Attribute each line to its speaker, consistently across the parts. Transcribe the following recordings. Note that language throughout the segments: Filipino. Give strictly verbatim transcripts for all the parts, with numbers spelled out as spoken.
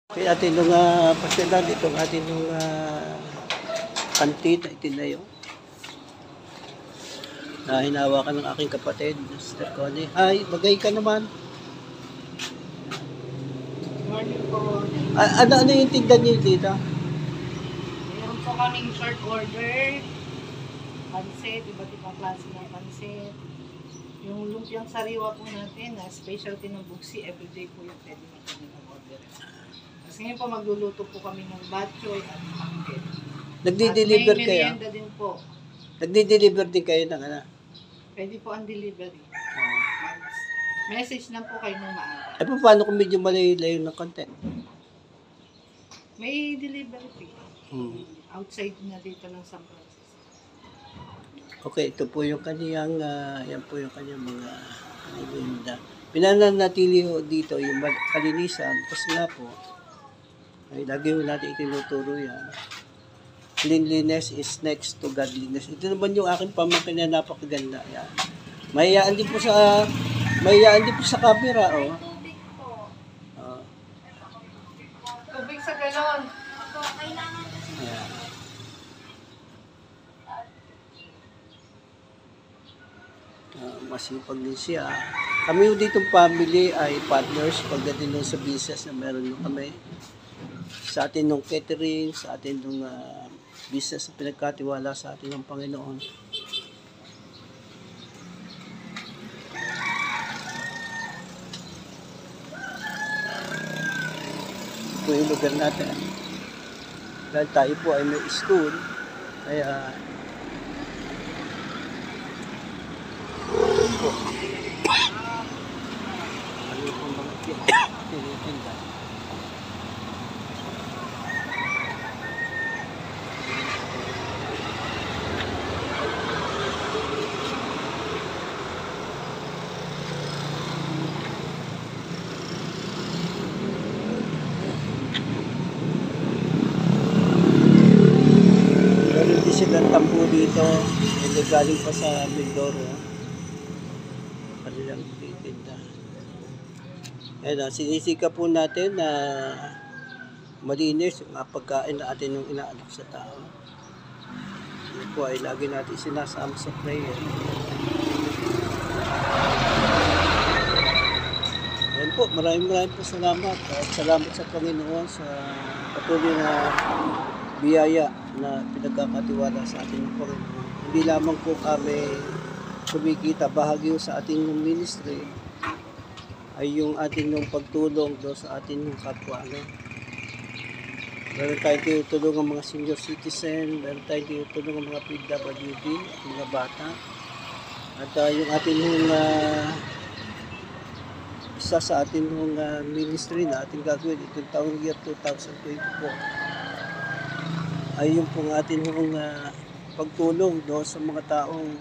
Speaker 1: Kaya atin nung uh, pasyalan, itong atin nung uh, kantit na itinayo. Na hinawakan ng aking kapatid, Mister Connie. Hi, bagay ka naman.
Speaker 2: Morning po.
Speaker 1: A- ano, ano yung tingnan niyo dito?
Speaker 2: Meron po kaming short order. Pansit, iba't ibang klase ng pansit. Yung lumpiang sariwa po natin, na specialty ng Buksi, everyday po yung pwede na kami mag-order. Kasi ngayon po magluluto po kami ng batchoy at angket.
Speaker 1: Nagdi-deliver
Speaker 2: At may
Speaker 1: kayo?
Speaker 2: merienda din po.
Speaker 1: Nagdi-deliver din kayo ng ano?
Speaker 2: Pwede po ang delivery.
Speaker 1: Uh,
Speaker 2: Message lang po kayo ng maaga.
Speaker 1: eh, paano kung medyo malayo-layo ng konti?
Speaker 2: May delivery fee.
Speaker 1: Hmm.
Speaker 2: Outside na dito ng San Francisco.
Speaker 1: Okay, ito po yung kaniyang, uh, yan po yung kaniyang mga merienda. Pinananatili ho dito yung mal- kalinisan kasi nga po, ay lagi ho natin itinuturo yan. Cleanliness is next to godliness. Ito naman yung aking pamangkin na napakaganda. Yan. Mahiyaan din po sa, mahiyaan din po sa camera, oh.
Speaker 2: Tubig po.
Speaker 1: Oh.
Speaker 2: Tubig sa galon.
Speaker 1: Ayan. Uh, masipag din siya. Kami ho ditong family ay partners pagdating nung sa business na meron nung kami. Sa atin nung catering, sa atin nung uh, business na pinagkatiwala sa atin ng Panginoon. Ito yung lugar natin. Dahil tayo po ay may school, kaya po. Ano yung mga tinitinda? Meron din silang tampo dito. Hindi galing pa sa Mindoro. Kanilang titinda. Ayan, ah, sinisika po natin na malinis yung mga pagkain na atin yung inaanak sa tao. Yan po ay lagi natin sinasama sa prayer. Ayan po, maraming maraming po salamat. At salamat sa Panginoon sa patuloy na biyaya na pinagkakatiwala sa ating Panginoon. Hindi lamang po kami kumikita, bahagi sa ating ministry ay yung ating yung pagtulong do sa ating yung kapwa. No? Meron tayong tinutulong ang mga senior citizen, meron tayong tinutulong ang mga P W D at mga bata. At uh, yung ating yung uh, isa sa ating yung uh, ministry na ating gagawin itong taong year two thousand twenty-four ay yung pong ating yung uh, pagtulong do sa mga taong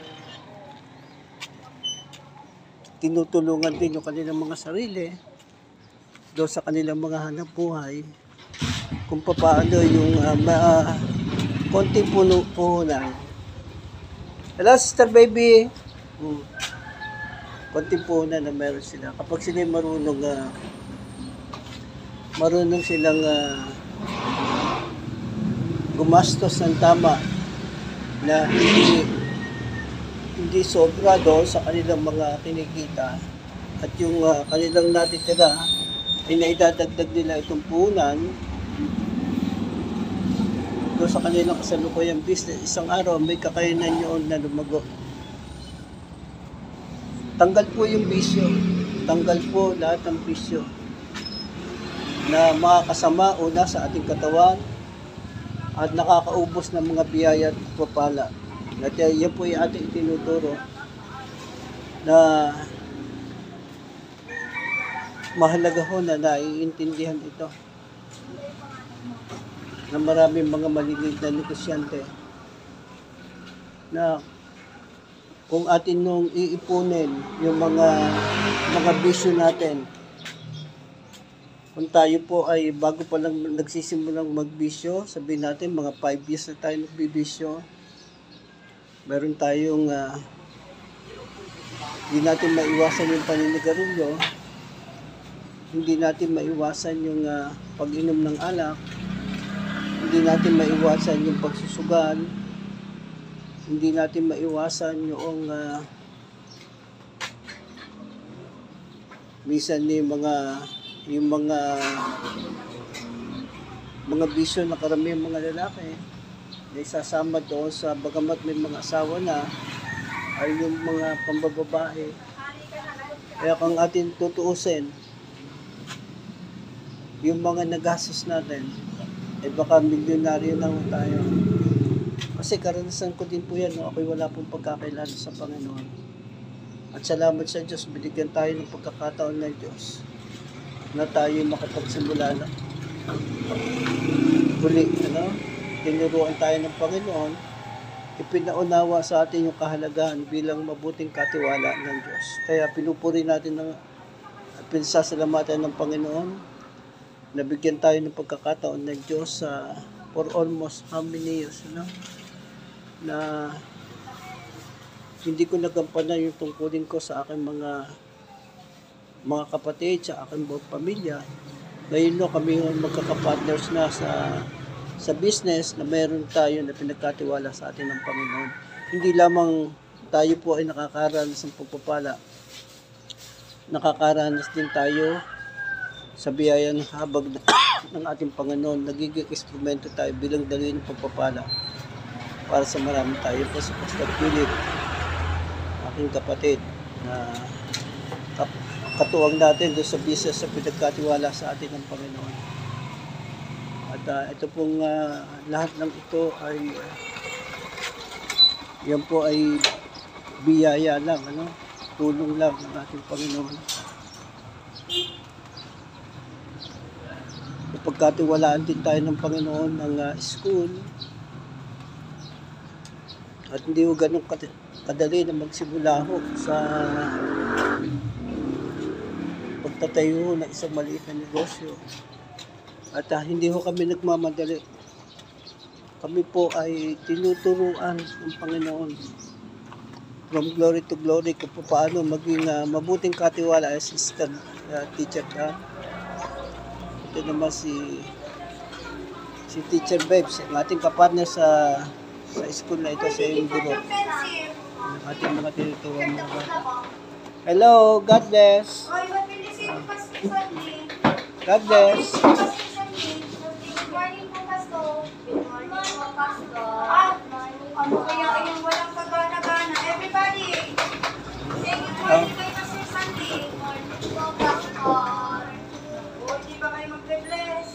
Speaker 1: tinutulungan din yung kanilang mga sarili do sa kanilang mga hanap buhay kung paano yung uh, ma, uh, konting puno puhunan. Hello, sister baby. Hmm. Konting puhunan na meron sila. Kapag sila marunong uh, marunong silang uh, gumastos ng tama na hindi hindi sobra doon sa kanilang mga kinikita at yung uh, kanilang natitira ay naidadagdag nila itong puhunan doon sa kanilang kasalukuyang business. Isang araw may kakayanan yun na lumago. Tanggal po yung bisyo. Tanggal po lahat ng bisyo na makakasama una sa ating katawan at nakakaubos ng mga biyaya at papala. At yan po yung ating itinuturo na mahalaga ho na naiintindihan ito na maraming mga maliliit na negosyante na kung atin nung iipunin yung mga mga bisyo natin, kung tayo po ay bago pa lang nagsisimulang magbisyo, sabihin natin mga five years na tayo nagbibisyo, meron tayong uh, hindi natin maiwasan yung paninigarilyo, hindi natin maiwasan yung ah, pag-inom ng alak, hindi natin maiwasan yung pagsusugal, hindi natin maiwasan yung uh, minsan yung mga yung mga mga bisyo na karamihan mga lalaki na isasama doon sa bagamat may mga asawa na ay yung mga pambababae. Kaya kung atin tutuusin yung mga nagastos natin, eh baka milyonaryo na ho tayo. Kasi karanasan ko din po yan, no? Ako'y wala pong pagkakilala sa Panginoon. At salamat sa Diyos, binigyan tayo ng pagkakataon ng Diyos na tayo makapagsimula na. Huli, ano? Tinuruan tayo ng Panginoon, ipinaunawa sa atin yung kahalagahan bilang mabuting katiwala ng Diyos. Kaya pinupuri natin ng pinasasalamatan ng Panginoon. Nabigyan tayo ng pagkakataon ng Diyos sa uh, for almost how many years, no? Na hindi ko nagampanan yung tungkulin ko sa aking mga mga kapatid, sa aking buong pamilya. Ngayon no, kami yung magkakapartners na sa sa business na mayroon tayo na pinagkatiwala sa atin ng Panginoon. Hindi lamang tayo po ay nakakaranas ng pagpapala, nakakaranas din tayo sa biyaya ng habag ng ating Panginoon. Nagiging instrumento tayo bilang dalhin ng pagpapala para sa marami tayo. Po si Pastor Philip, aking kapatid, na katuwang natin doon sa business sa pinagkatiwala sa atin ng Panginoon. At uh, ito pong uh, lahat ng ito ay uh, yan po ay biyaya lang, ano? Tulong lang ng ating Panginoon. Pagkatiwalaan din tayo ng Panginoon ng uh, school at hindi ko ganun kadali na magsimula ho sa pagtatayo ng isang maliit na negosyo. At uh, hindi ho kami nagmamadali. Kami po ay tinuturuan ng Panginoon from glory to glory kung paano maging uh, mabuting katiwala as assistant uh, teacher ka. Ito naman si si Teacher Babes, ang ating kapartner sa sa school na ito, sa iyong guro. Ang ating mga tinuturuan mga bata. Hello, God bless. God bless.
Speaker 3: Good morning po, Pastor. Good morning po, Pastor. Ah, ano kaya yung walang kagana-gana? Everybody, say good morning kay Pastor Sandy. Good morning po, Pastor. O, di ba kayo mag-bless?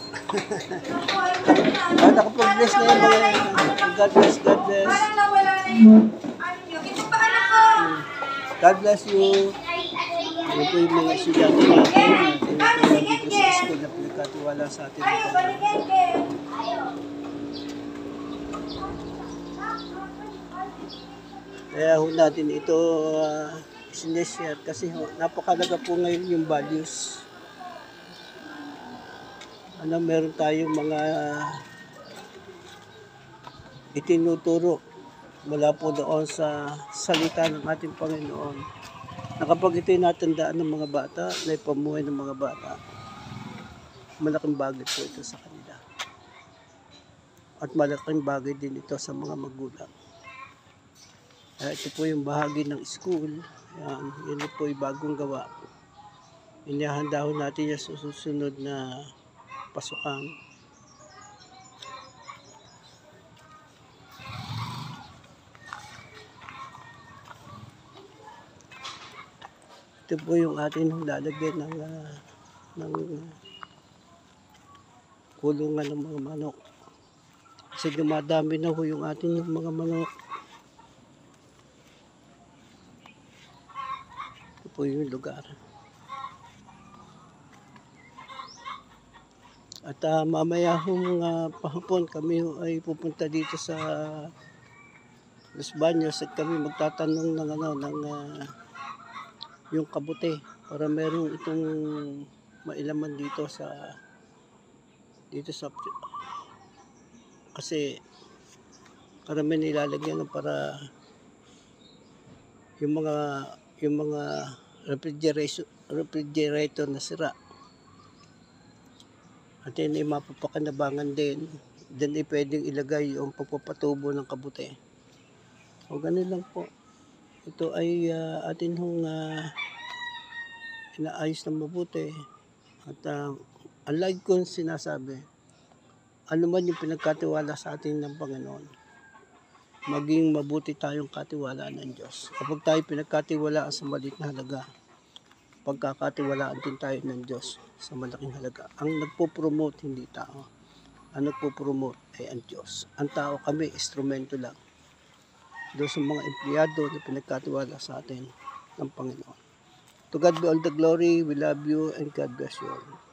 Speaker 1: Ah, nakapag-bless na yung mga God bless, God bless.
Speaker 3: Parang nawala na yung ano nyo. Ito pa ano ko?
Speaker 1: God bless you. Ito po yung mga estudyante natin na tinuturuan dito sa school na pinagkatiwala sa atin.
Speaker 3: Ayaw, baligyan, Ken. Ayaw.
Speaker 1: Kaya ho natin ito uh, sineshare kasi ho, napakalaga po ngayon yung values. Ano, meron tayong mga itinuturo mula po doon sa salita ng ating Panginoon. Na kapag ito'y natandaan ng mga bata, na ipamuhay ng mga bata, malaking bagay po ito sa kanila. At malaking bagay din ito sa mga magulang. Uh, ito po yung bahagi ng school. Yan, yun po yung bagong gawa. Inihanda ho natin yung susunod na pasukan. Ito po yung atin lalagyan ng, uh, ng kulungan ng mga manok. Kasi dumadami na ho yung atin yung mga manok. Ito po yung lugar. At uh, mamaya hong uh, pahapon kami ay pupunta dito sa Los Baños at kami magtatanong ng ano ng uh, yung kabuti para meron itong mailaman dito sa dito sa kasi karamihan nilalagyan para yung mga yung mga refrigerator refrigerator na sira atin ay mapapakinabangan din. Then ay pwedeng ilagay yung pagpapatubo ng kabuti. O ganun lang po. Ito ay ah, atin hong uh, inaayos ng mabuti. At uh, unlike kung sinasabi, ano man yung pinagkatiwala sa atin ng Panginoon, maging mabuti tayong katiwalaan ng Diyos. Kapag tayo pinagkatiwalaan sa maliit na halaga, pagkakatiwalaan din tayo ng Diyos sa malaking halaga. Ang nagpo-promote hindi tao. Ang nagpo-promote ay ang Diyos. Ang tao kami, instrumento lang. Doon sa mga empleyado na pinagkatiwala sa atin ng Panginoon. To God be all the glory. We love you and God bless you all.